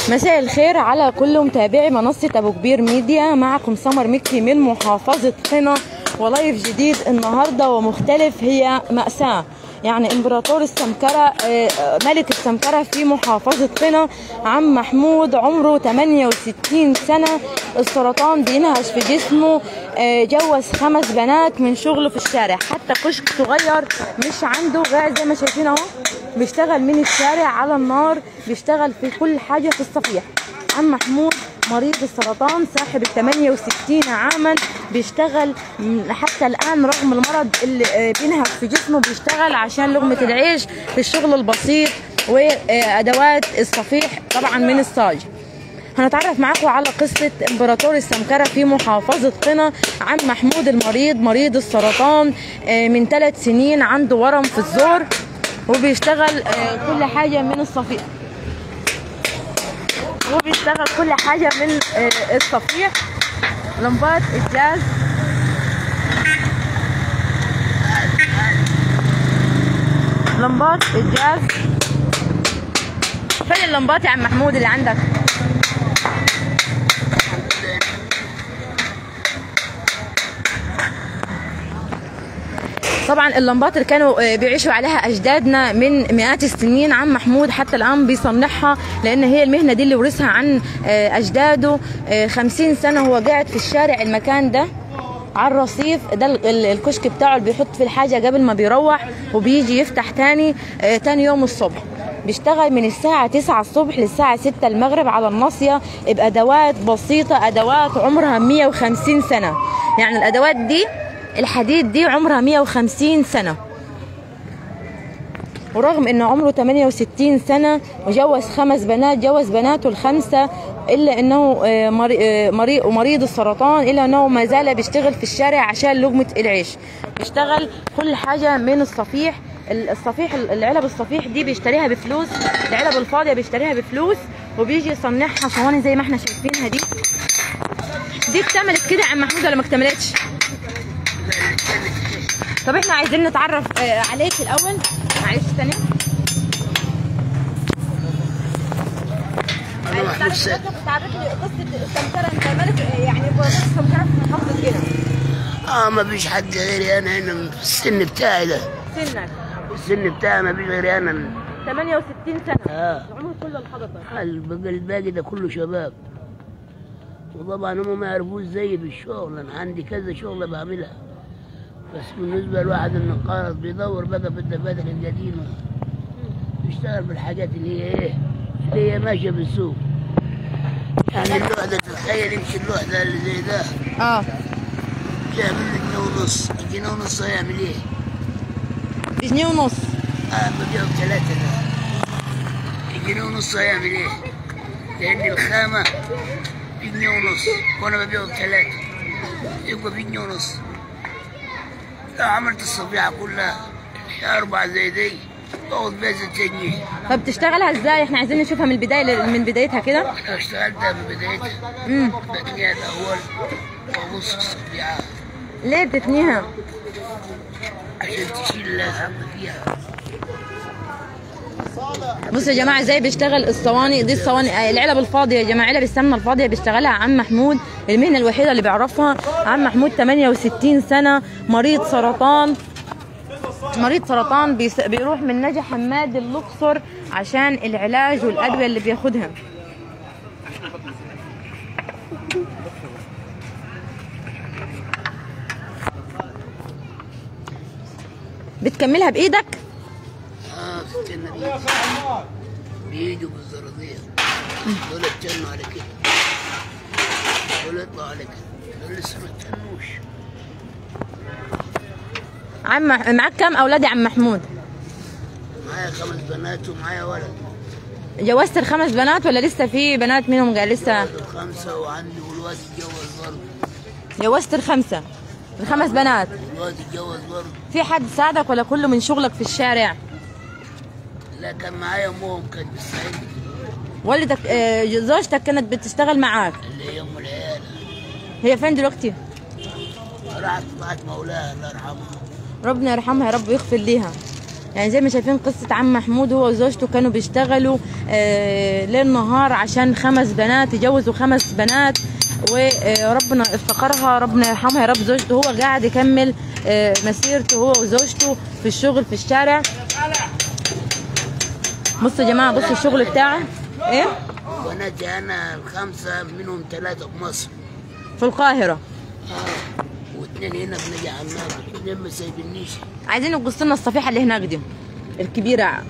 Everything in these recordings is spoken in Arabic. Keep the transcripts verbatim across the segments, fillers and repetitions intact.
مساء الخير على كل متابعي منصة أبو كبير ميديا. معكم سمر مكي من محافظة قنا، ولايف جديد النهاردة ومختلف. هي مأساة، يعني امبراطور السمكرة، ملك السمكرة في محافظة قنا، عم محمود، عمره ثمانية وستين سنة. السرطان بينهش في جسمه، جوز خمس بنات من شغله في الشارع، حتى كشك صغير مش عنده، غير زي ما شايفين اهو، بيشتغل من الشارع على النار، بيشتغل في كل حاجة في الصفيح. عم محمود مريض السرطان، صاحب ال ثمانية وستين عاما، بيشتغل حتى الآن رغم المرض اللي بينهك في جسمه، بيشتغل عشان لقمة العيش في الشغل البسيط وأدوات الصفيح طبعا من الصاج. هنتعرف معاكم على قصة امبراطور السمكرة في محافظة قنا، عم محمود المريض، مريض السرطان من ثلاث سنين، عنده ورم في الزور، وبيشتغل كل حاجة من الصفيح وبيشتغل كل حاجة من الصفيح، لمبات الجاز، لمبات الجاز. فين اللمبات يا عم محمود اللي عندك؟ طبعا اللمبات اللي كانوا بيعيشوا عليها اجدادنا من مئات السنين، عم محمود حتى الان بيصنعها، لان هي المهنه دي اللي ورثها عن اجداده. خمسين سنه هو قاعد في الشارع، المكان ده على الرصيف، ده الكشك بتاعه اللي بيحط فيه الحاجه قبل ما بيروح، وبيجي يفتح تاني تاني يوم الصبح. بيشتغل من الساعة تسعة الصبح للساعة ستة المغرب على الناصية بأدوات بسيطة، أدوات عمرها مئة وخمسين سنة. يعني الأدوات دي، الحديد دي عمرها مئة وخمسين سنة، ورغم انه عمره ثمانية وستين سنة وجوز خمس بنات، جوز بناته الخمسة، الا انه مريض ومريض السرطان، الا انه ما زال بيشتغل في الشارع عشان لقمة العيش. بيشتغل كل حاجة من الصفيح. الصفيح، العلب الصفيح دي بيشتريها بفلوس، العلب الفاضية بيشتريها بفلوس، وبيجي يصنعها صواني زي ما احنا شايفينها دي. دي اكتملت كده يا عم محمود ولا ما اكتملتش؟ طب احنا عايزين نتعرف عليك الاول، معلش ثانيه. انا محمود سيد. تعرف لي قصه السمكره، انت مالك يعني السمكره في محافظه قنا؟ اه ما فيش حد غيري انا هنا في السن بتاعي ده. سنك؟ السن بتاعي ما فيش غيري انا. ثمانية وستين سنه. اه العمر كله لحضرتك؟ الباقي ده كله شباب، وطبعا هم ما يعرفوش زيي بالشغل. انا عندي كذا شغله بعملها، بس بالنسبه لواحد النقارض بيدور بقى في الدفاتر القديمه، بيشتغل بالحاجات اللي هي ايه، اللي هي ماشيه بالسوق. يعني الوحده، تتخيل يمشي الوحده اللي زي ده اه يعمل لي جنيه ونص، جنيه ونص هيعمل ايه؟ جنيه ونص؟ اه ببيعهم ثلاثه ده، جنيه ونص هيعمل ايه؟ لان الخامه بجنيه ونص وانا ببيعهم ثلاثه، يبقى بجنيه ونص. لو عملت الصفيحه كلها اربع زي دي باخد بيها ستة جنيه. طب بتشتغلها ازاي؟ احنا عايزين نشوفها من البدايه، من بدايتها كده. انا اشتغلتها من بدايتها. امم بتنيها الاول وابص الصفيحه. ليه بتتنيها؟ عشان تشيل الحب فيها. بصوا يا جماعه ازاي بيشتغل الصواني دي، الصواني العلب الفاضيه يا جماعه، علب السمنه الفاضيه بيشتغلها عم محمود، المهنه الوحيده اللي بيعرفها. عم محمود ثمانية وستين سنه، مريض سرطان، مريض سرطان بيس... بيروح من نجا حماد للأقصر عشان العلاج والادويه اللي بياخدها. بتكملها بايدك؟ اه استنى بيجي بيجوا بالزراديه، دول اتجنوا على كده، دول يطلعوا على كده، دول لسه ما اتجنوش. عم معاك كام اولاد يا عم محمود؟ معايا خمس بنات ومعايا ولد. جوزت الخمس بنات ولا لسه في بنات منهم قال لسه؟ الخمسه وعندي والواد اتجوز برضه. جوزت الخمسه، الخمس بنات. الواد اتجوز برضه. في حد ساعدك ولا كله من شغلك في الشارع؟ لا كان معايا امهم كانت بتساعدني. والدتك آه زوجتك كانت بتشتغل معاك؟ اللي هي ام العيال. هي فين دلوقتي؟ راحت طلعت مولاها الله يرحمها. ربنا يرحمها يا رب ويغفر ليها. يعني زي ما شايفين قصة عم محمود، هو وزوجته كانوا بيشتغلوا آه ليل نهار عشان خمس بنات، يجوزوا خمس بنات، وربنا افتقرها، ربنا يرحمها يا رب. زوجته هو قاعد يكمل آه مسيرته هو وزوجته في الشغل في الشارع. بصوا يا جماعة، بصوا الشغل بتاعه ايه. بناتي انا الخمسة منهم ثلاثة في مصر في القاهرة، اه واثنين هنا في نجع عمان، اثنين ما سايبنيش. عايزين نقص لنا الصفيحة اللي هناك دي الكبيرة.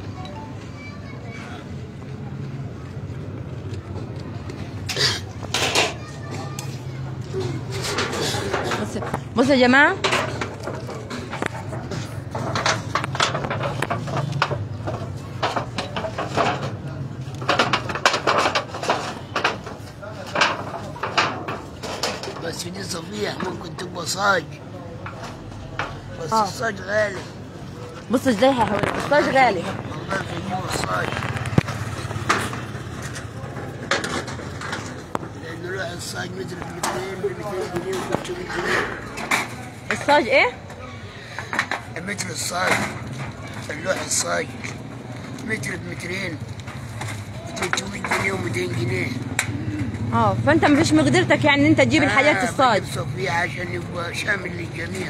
بص بص يا جماعة، بس دي صفيح ممكن تبقى صاج، بس آه. الصاج غالي. بص ازاي يا حبيبي الصاج غالي. والله بيجيبوا الصاج لأنه لوح الصاج متر بمترين ب مئتين جنيه و ثلاثمئة جنيه. الصاج ايه؟ متر الصاج، اللوح الصاج متر بمترين ب ثلاثمئة جنيه و مئتين جنيه. اه فانت مفيش مقدرتك يعني ان انت تجيب الحاجات آه الصاج. بجيب صفيح عشان يبقى شامل للجميع.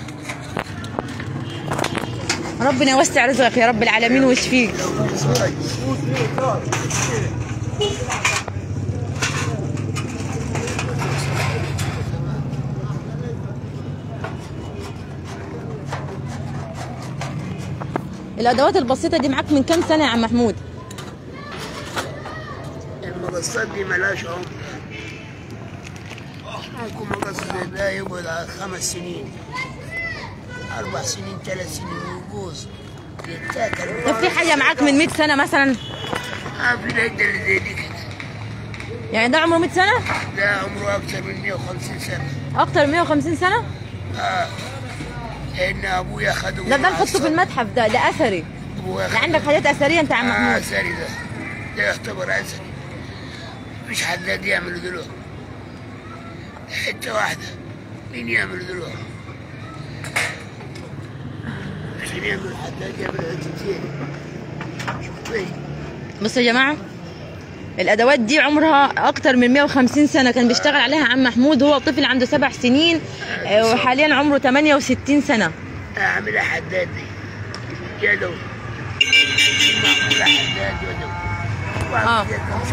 ربنا يوسع رزقك يا رب العالمين ويشفيك. الادوات البسيطه دي معاك من كام سنه يا عم محمود؟ المقصات دي ملهاش عمر، ممكن مقص زي ده يقعد على خمس سنين اربع سنين ثلاث سنين ويبوظ يتاكل. طب في حاجه معاك من مئة سنه مثلا؟ اه في العده اللي زي دي كده. يعني ده عمره مئة سنه؟ ده عمره اكثر من مئة وخمسين سنه. اكتر من مئة وخمسين سنه؟ اه لان ابويا اخده. ده ده نحطه في المتحف، ده ده اثري. ده عندك حاجات اثريه انت يا عم محمود. اه اثري ده، ده يعتبر اثري، مفيش حداد يعمل دلوقتي حته واحده. مين يعمل دلوقتي؟ عشان يعمل حداد يعمل حتتين. شوف بصوا يا جماعه، الادوات دي عمرها اكتر من مئة وخمسين سنه، كان بيشتغل عليها عم محمود وهو طفل عنده سبع سنين، وحاليا عمره ثمانية وستين سنه. اعملها حداد دي يدوي، معموله حداد يدوي. اه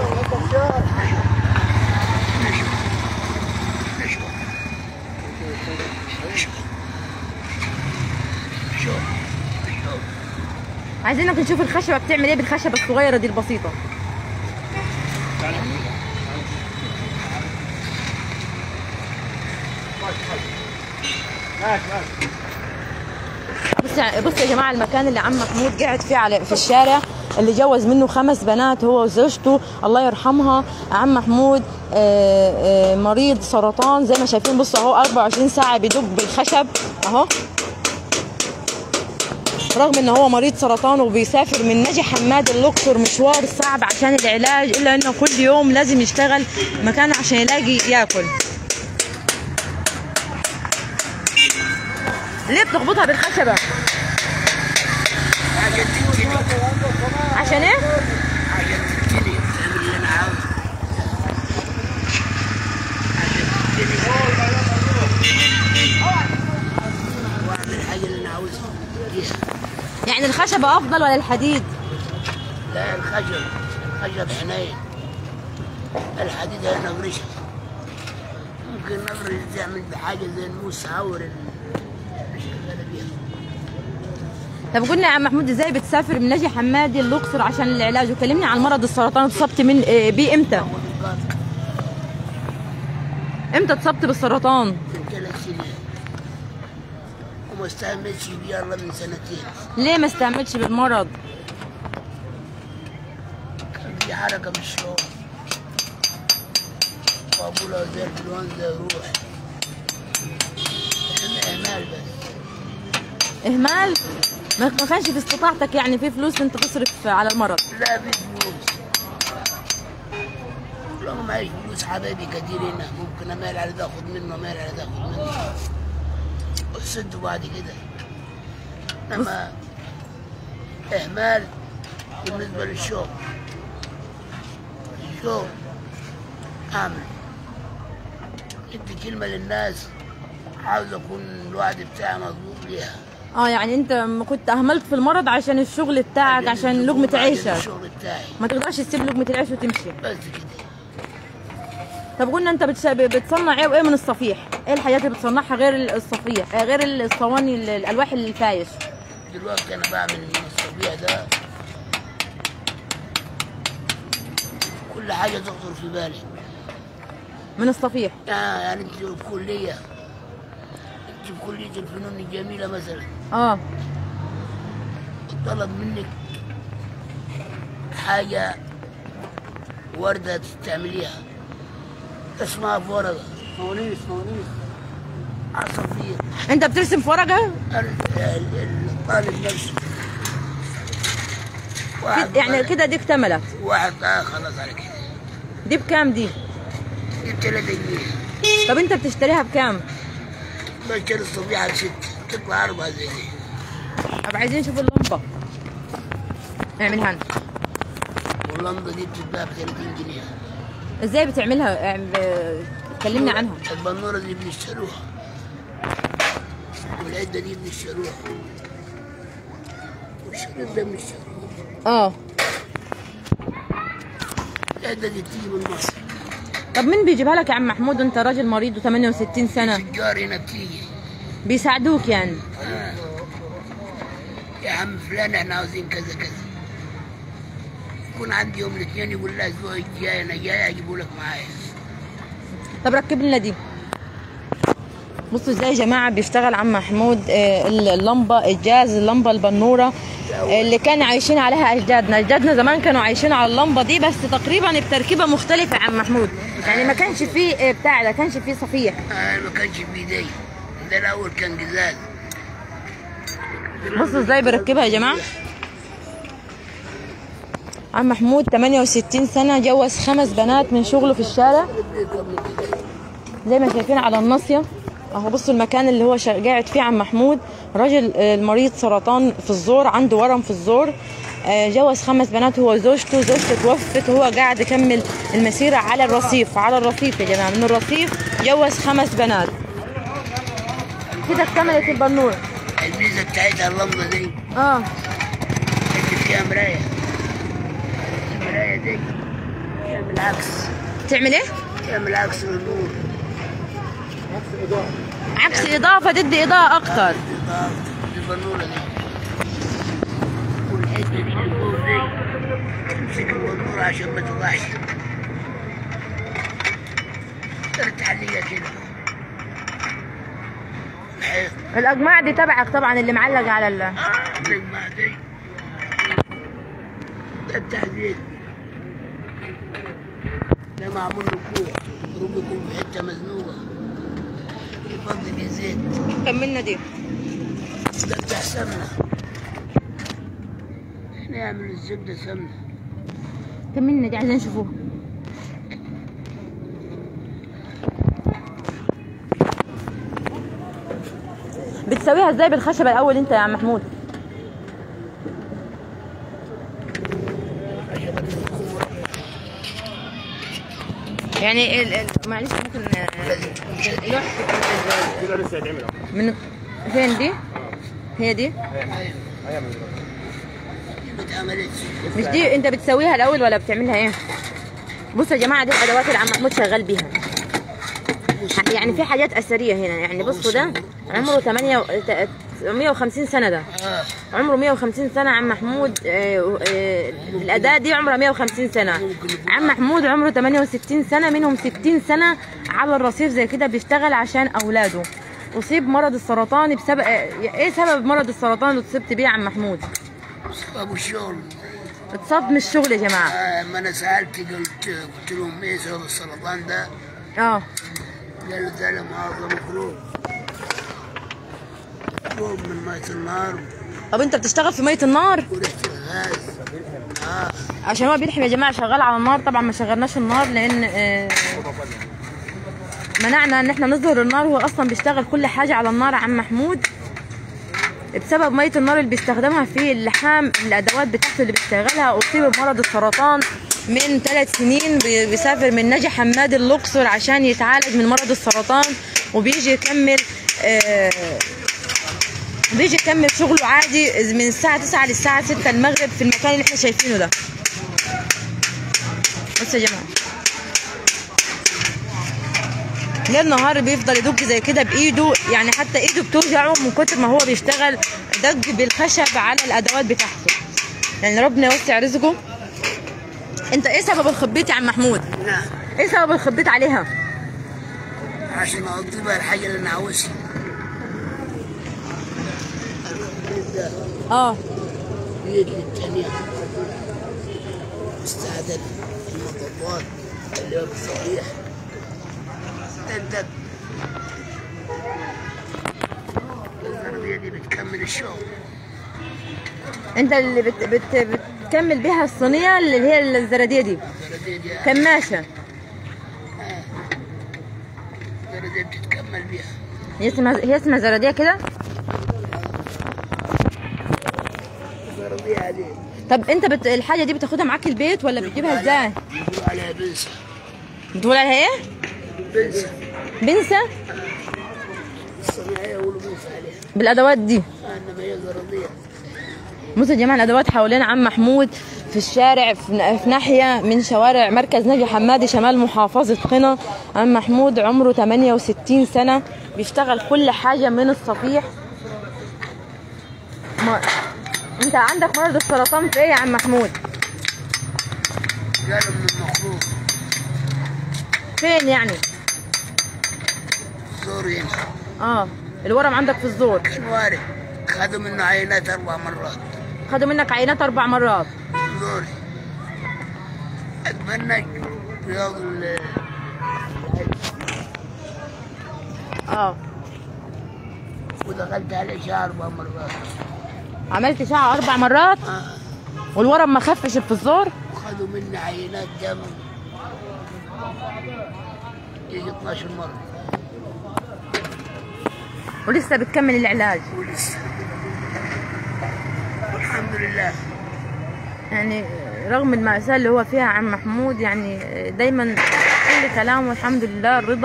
عايزينك نشوف الخشبه بتعمل ايه بالخشبه الصغيره دي البسيطه. بص بص يا جماعه، المكان اللي عم محمود قاعد فيه على في الشارع اللي جوز منه خمس بنات هو وزوجته الله يرحمها. عم محمود آآ آآ مريض سرطان زي ما شايفين. بصوا اهو أربعة وعشرين ساعه بيدب بالخشب اهو، رغم ان هو مريض سرطان وبيسافر من نجع حماد الاقصر مشوار صعب عشان العلاج، الا انه كل يوم لازم يشتغل مكان عشان يلاقي ياكل. ليه بتخبطها بالخشبه؟ عشان تتكلي. عشان ايه؟ عشان تتكلي تعمل اللي انا عاوزه. عشان تتكلي واعمل الحاجه اللي انا عاوزها. يعني الخشبه افضل ولا الحديد؟ لا الخشب، الخشب حنين، الحديد هنغرشها. ممكن نغرش تعمل بحاجه زي الموس عور اللي شغاله بيها. طب قلنا يا عم محمود ازاي بتسافر من نجع حمادي الاقصر عشان العلاج؟ وكلمني عن مرض السرطان، اتصبت من بيه امتى؟ امتى اتصبت بالسرطان؟ من ثلاث سنين وما استعملش بيه الا من سنتين. ليه ما استعملش بالمرض؟ كان في حركه بالشغل وابولا زي الانفلونزا يروح. اهمال بس. اهمال؟ ما كانش في استطاعتك يعني في فلوس انت تصرف على المرض؟ لا في فلوس، لو معيش فلوس حبايبي كتير هنا ممكن امال على ده اخد منه، امال على ده اخد منه وسدوا بعد كده. انما إهمال بالنسبة للشغل. الشغل أعمل أدي كلمة للناس، عاوز أكون الوعد بتاعي مظبوط ليها. اه يعني انت م- كنت اهملت في المرض عشان الشغل بتاعك، عشان لقمة عيشك، الشغل بتاعي ما تقدرش تسيب لقمة العيش وتمشي. بس كده. طب قلنا انت بتش... بتصنع ايه وايه من الصفيح؟ ايه الحاجات اللي بتصنعها غير الصفيح، آه، غير الصواني ال- الالواح الفايش؟ دلوقتي أنا بعمل من الصبيح ده كل حاجة تخطر في بالي. من الصفيح. آه يعني أنت في كلية، أنت في كلية الفنون الجميلة مثلا، اه طلب منك حاجة وردة تعمليها، اسمها في ورقة فوانيس فوانيس عصافير. انت بترسم في ورقه؟ ال- ال- الطالب نفسه واحد يعني كده دي اكتملت. واحد آه خلاص على كده. دي بكام دي؟ دي بثلاثة جنيه. طب انت بتشتريها بكام؟ بشتري الصبيحة بست، تطلع أربعة زي دي. طب عايزين نشوف اللمبه، اعملها انت. واللمبة دي بتتباع ب ثلاثين جنيه. ازاي بتعملها؟ اه، ب- كلمني عنها. البنورة دي بنشتروها، والعدة دي بنشتروها، والشريط ده بنشتروه. اه العدة دي بتيجي من مصر. طب مين بيجيبها لك يا عم محمود وانت راجل مريض وثمانية وستين سنه؟ التجار هنا بتيجي. بيساعدوك يعني؟ آه. يا عم فلان احنا عاوزين كذا كذا، يكون عندي يوم الاثنين يقول لها الاسبوع الجاي انا جاي اجيبه لك معايا. طب ركب لنا دي. بصوا ازاي يا جماعه بيشتغل عم محمود آه، اللمبه الجاز، اللمبه البنوره آه، اللي كان عايشين عليها اجدادنا. اجدادنا زمان كانوا عايشين على اللمبه دي بس تقريبا بتركيبه مختلفه يا عم محمود، يعني ما كانش فيه آه، بتاع ده، كانش فيه صفيح. آه ما كانش بايدي، ده الاول كان جزاز. بصوا ازاي بيركبها يا جماعه. عم محمود ثمانية وستين سنه، جوز خمس بنات من شغله في الشارع زي ما شايفين على الناصيه اهو. بصوا المكان اللي هو شا- قاعد فيه عم محمود، راجل آه، المريض سرطان في الزور، عنده ورم في الزور، آه، جوز خمس بنات هو وزوجته، زوجته توفت وهو قاعد يكمل المسيره على الرصيف. على الرصيف يا جماعه، من الرصيف جوز خمس بنات. كده اكتملت البنوره. الميزه بتاعتها اللمبه دي اه اللي فيها مرايه، المرايه دي تعمل عكس، تعمل ايه؟ تعمل عكس للنور. عكس اضافه، تدي اضاءه اكتر. البنوره دي والحته دي اللي فوق دي تمسك البنوره عشان ما تطلعش، تقدر تحليها كده. الحيط الاجماع دي تبعك طبعا، اللي معلق على ال الأجماع دي ده التحديد، ده معمول له كوع، رب يكون في حته مزنوقه يفضي بيه زيت. كملنا دي. ده بتاع سمنه، احنا نعمل الزبده سمنه. كملنا دي عايزين نشوفوها. بتسويها ازاي بالخشبه الاول انت يا عم محمود؟ يعني ال... ال... معلش ممكن آه، اللوح كده لسه هيتعمل اهو. من فين دي؟ هي دي؟ ايوه ما اتعملتش. مش دي انت بتسويها الاول ولا بتعملها ايه؟ بصوا يا جماعه دي الادوات اللي عم محمود شغال بيها، يعني في حاجات اثريه هنا. يعني بصوا ده عمره ثمانية مية وخمسين سنه، ده اه عمره مية وخمسين سنه. عم محمود آه، آه، الاداه دي عمرها مية وخمسين سنه. عم محمود عمره ثمانية وستين سنه، منهم ستين سنه على الرصيف زي كده بيشتغل عشان اولاده. اصيب مرض السرطان بسبب ايه؟ سبب مرض السرطان اللي اتصبت بيه يا عم محمود؟ ابو الشغل. اتصاب من الشغل يا جماعه. آه ما انا سالت قلت قلت لهم ايه سبب السرطان ده؟ اه قالوا ده له معظم مخروج مخروج من ميه النار طب انت بتشتغل في ميه النار؟ وريحه الغاز. اه عشان هو بيلحم يا جماعه، شغال على النار. طبعا ما شغلناش النار لان آه، منعنا ان احنا نظهر النار. هو اصلا بيشتغل كل حاجه على النار عم محمود. بسبب ميه النار اللي بيستخدمها في اللحام الادوات بتاعته اللي بيشتغلها، اصيب بمرض السرطان من ثلاث سنين. بيسافر من نجع حمادي الاقصر عشان يتعالج من مرض السرطان، وبيجي يكمل آه بيجي يكمل شغله عادي من الساعه تسعة للساعه ستة المغرب في المكان اللي احنا شايفينه ده. بصوا يا جماعه، ليل نهار بيفضل يدق زي كده بايده، يعني حتى ايده بتوجعه من كتر ما هو بيشتغل دق بالخشب على الادوات بتاعته. يعني ربنا يوسع رزقه. انت ايه سبب الخبيط يا عم محمود؟ نعم. ايه سبب الخبيط عليها؟ عشان اقضي بها الحاجه اللي انا عاوزها. اه بيد للتانية استعدد المطبات اللي هو الصحيح تندق. الزربية دي بتكمل الشغل. انت اللي بت... بت... بتكمل بيها الصينيه اللي هي الزراديه دي. الزرادية دي كماشه. آه. الزرادية بتتكمل بيها. هي اسمها هي اسمها زراديه كده؟ الزرادية دي. طب انت بت... الحاجه دي بتاخدها معاك البيت ولا بتجيبها ازاي؟ بيقولوا عليها بنسة. بتقول عليها ايه؟ بنسة. بنسه؟ الصناعية يقولوا بنسة عليها. بالادوات دي. انما هي زرادية. بصوا يا جماعه الادوات حوالين عم محمود في الشارع، في ناحيه من شوارع مركز نجع حمادي شمال محافظه قنا. عم محمود عمره ثمانية وستين سنه، بيشتغل كل حاجه من الصفيح. ما... انت عندك مرض السرطان في ايه يا عم محمود؟ قالوا من المخروط. فين يعني؟ زور هنا. اه الورم عندك في الزور. كان وارد. خدوا منه عينات اربع مرات. خدوا منك عينات اربع مرات. زوري. اتمنى رياض ال اه ودخلت عليه شهر اربع مرات. عملت اشعه اربع مرات آه. والورم ما خفش في الزور. وخدوا مني عينات دم يجي اثناشر مرة. ولسه بتكمل العلاج. ولسه والحمد لله. يعني رغم المأساة اللي هو فيها عم محمود، يعني دايما كل كلامه الحمد لله الرضا.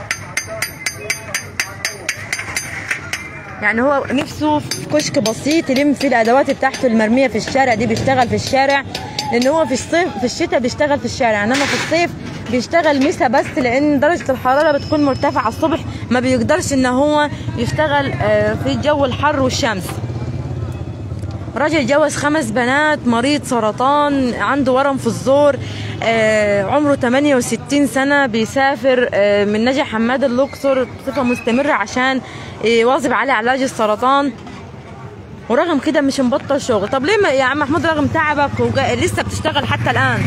يعني هو نفسه في كشك بسيط يلم فيه الادوات بتاعته المرميه في الشارع دي، بيشتغل في الشارع لان هو في الصيف في الشتاء بيشتغل في الشارع، انما في الصيف بيشتغل مسا بس لان درجه الحراره بتكون مرتفعه الصبح، ما بيقدرش ان هو يشتغل في الجو الحر والشمس. راجل جوز خمس بنات، مريض سرطان، عنده ورم في الزور، عمره ثمانية وستين سنه، بيسافر من نجع حمادي الاقصر بصفه مستمره عشان يواظب على علاج السرطان، ورغم كده مش مبطل شغل. طب ليه يا عم محمود رغم تعبك لسه بتشتغل حتى الان؟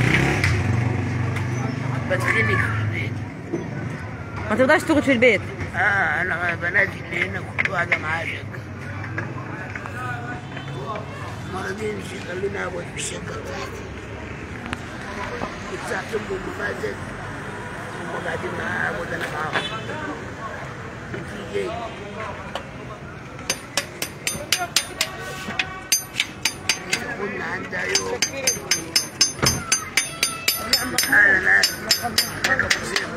بتخنق في البيت. ما تقدرش تقعد في البيت؟ اه انا بناتي اللي هنا كنت واحدة معاشك. مرضين خلوني اقعد في الشقة بتاعتي. كنت ساعة امي مفازت هم قاعدين معاها اقعد انا معاهم. في جاي كنا عندها يوم انا لا حاجة بسيطة.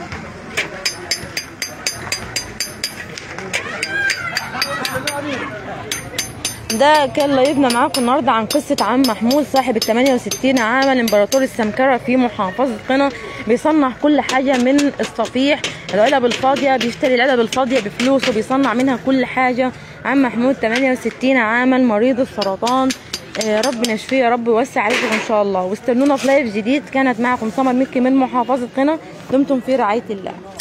ده كان لايفنا معاكم النهارده عن قصه عم محمود صاحب ال ثمانية وستين عاما، الامبراطور السمكره في محافظه قنا. بيصنع كل حاجه من الصفيح، العلب الفاضيه بيشتري العلب الفاضيه بفلوسه، بيصنع منها كل حاجه. عم محمود ثمانية وستين عاما، مريض السرطان، آه ربنا يشفيه يا رب ويوسع رزقه ان شاء الله. واستنونا في لايف جديد. كانت معكم سمر مكي من محافظه قنا، دمتم في رعايه الله.